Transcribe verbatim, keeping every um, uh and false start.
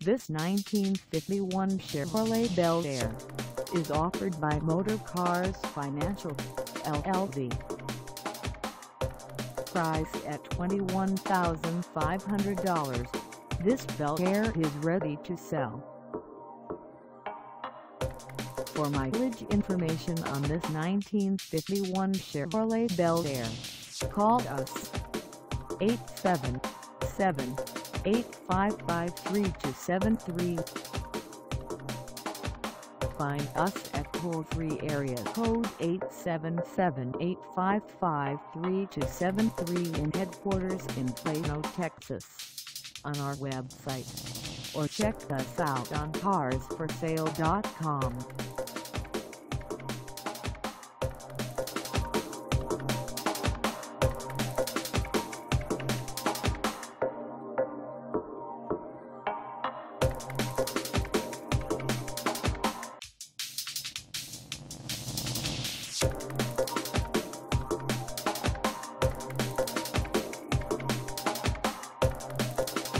This nineteen fifty-one Chevrolet Bel Air is offered by Motorcars Financial, L L C. Priced at twenty-one thousand five hundred dollars, this Bel Air is ready to sell. For mileage information on this nineteen fifty-one Chevrolet Bel Air, call us eight seven seven, eight five five, three two seven three. Find us at toll-free area code eight seven seven, eight five five, three two seven three in headquarters in Plano, Texas, on our website, or check us out on cars for sale dot com.